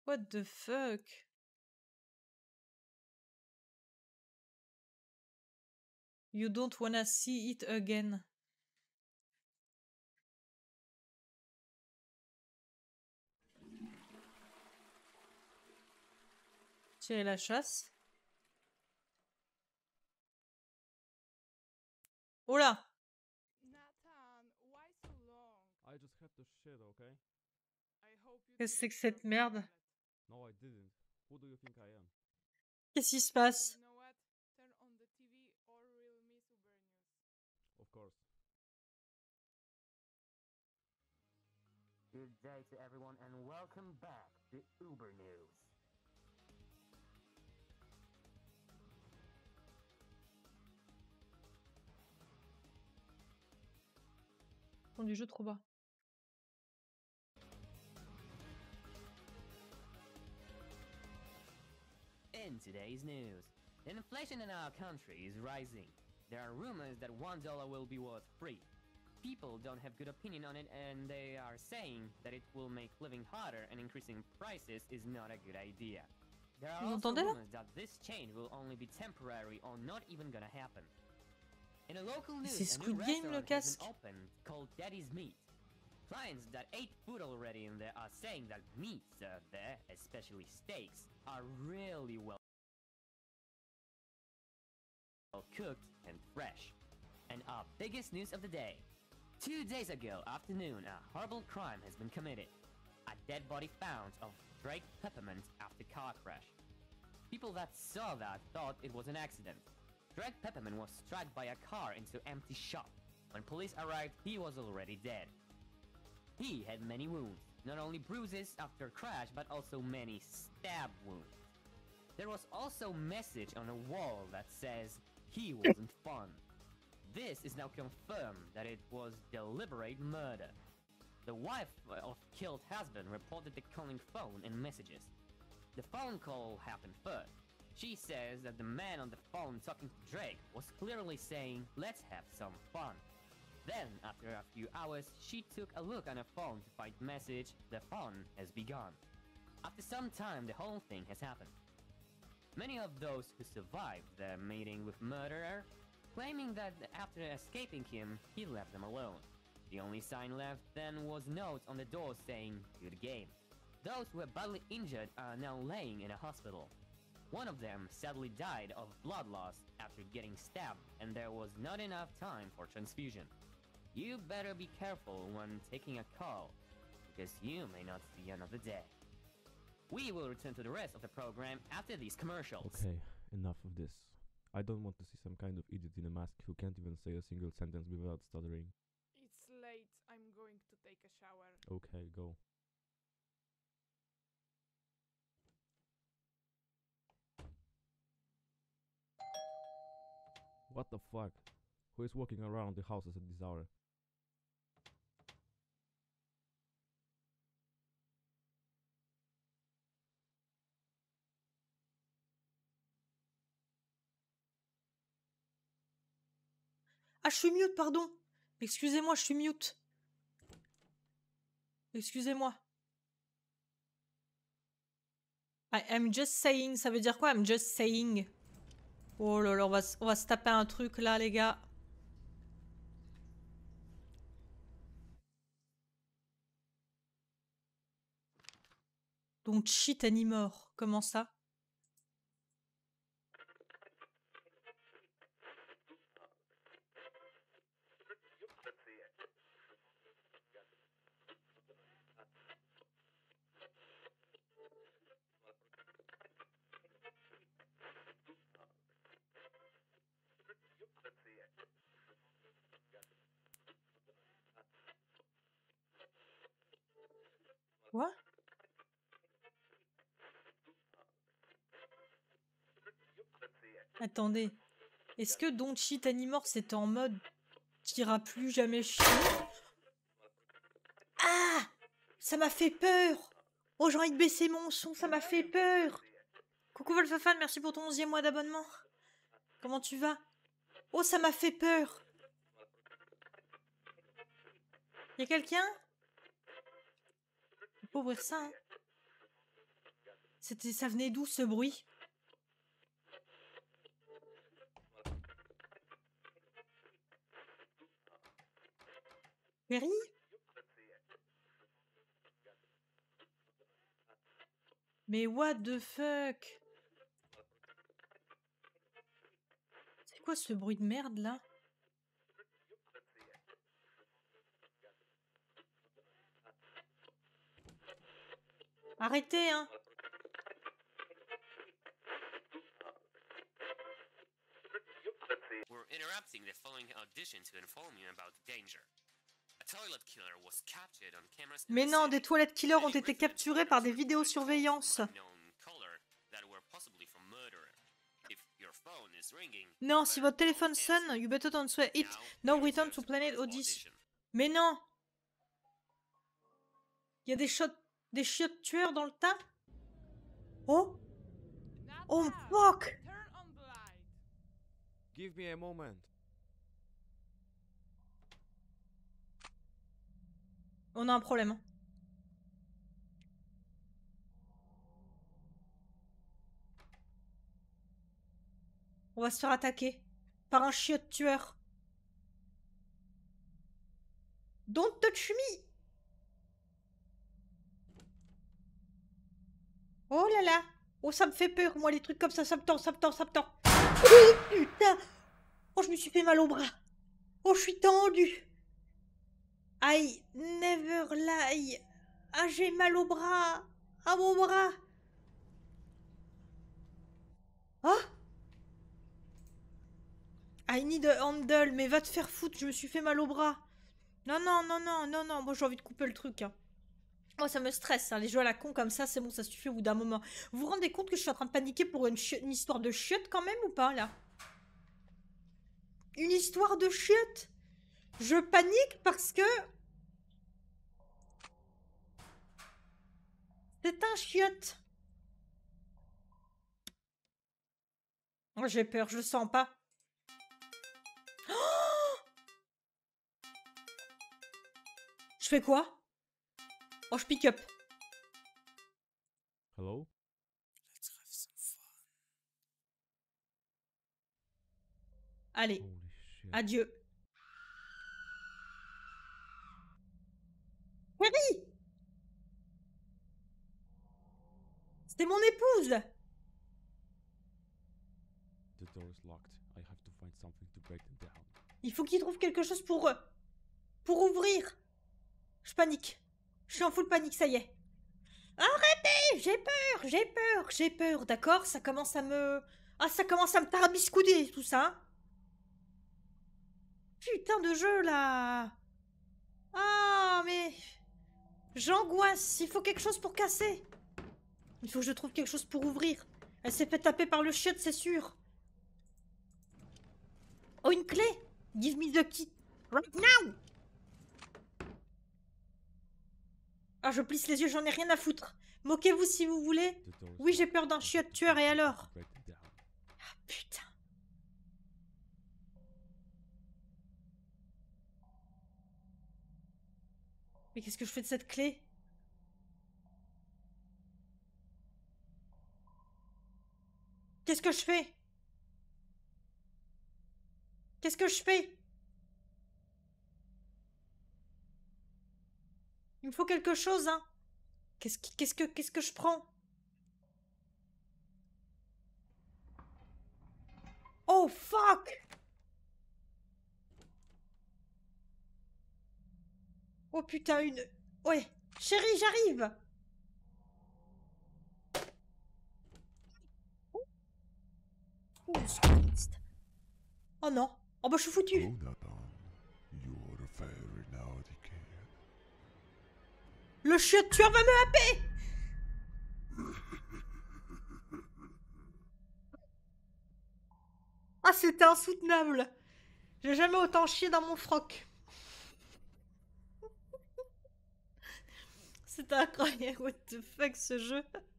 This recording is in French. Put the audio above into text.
What the fuck? You don't wanna see it again. Tirer la chasse. Oh là! Nathan, why so long? I just had to shit, okay? I hope you Qu'est-ce que c'est didn't que cette cross the merde? toilet. No, I didn't. Who do you think I am? Qu'est-ce qui se passe? You know what? Turn on the TV or we'll miss Uber News. Of course. Good day to everyone and welcome back to Uber News. Son du jeu trop bas. In today's news, the inflation in our country is rising. There are rumors that $1 will be worth free. People don't have good opinion on it and they are saying that it will make living harder and increasing prices is not a good idea. There are Vous also entendez là? rumors that this change will only be temporary or not even gonna happen. In a local C'est news, a new Squid Game, le restaurant has casque. been opened called Daddy's Meat. Clients that ate food already in there are saying that meats served there, especially steaks, are really well cooked and fresh. And our biggest news of the day. 2 days ago afternoon, a horrible crime has been committed. A dead body found of Drake Peppermint after car crash. People that saw that thought it was an accident. Drake Peppermint was struck by a car into empty shop. When police arrived, he was already dead. He had many wounds, not only bruises after crash, but also many stab wounds. There was also a message on a wall that says, "He wasn't fun." This is now confirmed that it was deliberate murder. The wife of killed husband reported the calling phone and messages. The phone call happened first. She says that the man on the phone talking to Drake was clearly saying, "Let's have some fun." Then, after a few hours, she took a look on her phone to find the message, "The fun has begun." After some time, the whole thing has happened. Many of those who survived their meeting with murderer claiming that after escaping him, he left them alone. The only sign left then was notes on the door saying, "Good game." Those who were badly injured are now laying in a hospital. One of them sadly died of blood loss after getting stabbed, and there was not enough time for transfusion. You better be careful when taking a call, because you may not see another day. We will return to the rest of the program after these commercials. Okay, enough of this. I don't want to see some kind of idiot in a mask who can't even say a single sentence without stuttering. It's late. I'm going to take a shower. Okay, go. What the fuck? Who is walking around the houses at this hour? Ah, je suis mute, pardon. Excusez-moi, je suis mute. Excusez-moi. I'm just saying, ça veut dire quoi? I'm just saying. Oh là là, on va se taper un truc là, les gars. Donc cheat anymore. Comment ça? Quoi? Attendez. Est-ce que Don't Cheat Anymore c'était en mode t'iras plus jamais chier? Ah! Ça m'a fait peur! Oh, j'ai envie de baisser mon son, ça m'a fait peur! Coucou Wolfafan, merci pour ton 11e mois d'abonnement. Comment tu vas? Oh, ça m'a fait peur! Y'a quelqu'un? Faut pas ouvrir ça, hein. Ça venait d'où ce bruit? Perry? Mais what the fuck? C'est quoi ce bruit de merde là? Arrêtez, hein! We're interrupting the following audition to inform you about the danger. A toilet killer was captured on cameras in Mais the non, city. des toilettes killers ont été capturées par des vidéosurveillance. Non, si votre téléphone sonne, you better answer it. Now return to planet Odyssey. Mais non! Il y a des chiottes tueurs dans le tas? Oh! Oh fuck! Turn on the light. Give me a moment. On a un problème. Hein. On va se faire attaquer par un chiotte tueur. Don't touch me! Oh là là! Oh, ça me fait peur, moi, les trucs comme ça me tend, ça me tend, ça me tend. Oh putain! Oh, je me suis fait mal au bras. Oh, je suis tendue. I never lie. Ah, j'ai mal au bras. À mon bras. Ah! I need a handle, mais va te faire foutre, je me suis fait mal au bras. Non, non, non, non, non, non, moi j'ai envie de couper le truc. Hein. Moi ça me stresse, hein. Les jeux à la con comme ça, c'est bon, ça suffit au bout d'un moment. Vous vous rendez compte que je suis en train de paniquer pour une histoire de chiottes quand même ou pas, là? Une histoire de chiottes? Je panique parce que... c'est un chiotte. Moi j'ai peur, je le sens pas. Je fais quoi? Oh, je pick up. Hello? Allez, Holy shit. adieu. Perry! C'était mon épouse! The door is locked. I have to find something to break them down. Il faut qu'il trouve quelque chose pour ouvrir. Je panique. Je suis en full panique, ça y est. Arrêtez! J'ai peur, j'ai peur, j'ai peur, d'accord? Ça commence à me... ah, ça commence à me tarabiscouder, tout ça. Hein. Putain de jeu, là. Ah, mais... j'angoisse. Il faut quelque chose pour casser. Il faut que je trouve quelque chose pour ouvrir. Elle s'est fait taper par le chiotte, c'est sûr. Oh, une clé! Give me the key. Right now! Ah, je plisse les yeux, j'en ai rien à foutre. Moquez-vous si vous voulez. The door is Oui, j'ai locked. peur d'un I have chiotte to tueur, find et something alors? to break them down. Ah, putain. Mais qu'est-ce que je fais de cette clé? Qu'est-ce que je fais? Qu'est-ce que je fais? Il me faut quelque chose, hein. Qu'est-ce que je prends? Oh, fuck! Oh putain, une... ouais. Chérie, j'arrive! Oh, Christ. Oh non. Oh bah je suis foutu. Jonathan, you're a very naughty kid. Le chiotte tueur va me happer! Ah, c'était insoutenable. J'ai jamais autant chié dans mon froc. C'était incroyable. What the fuck, ce jeu.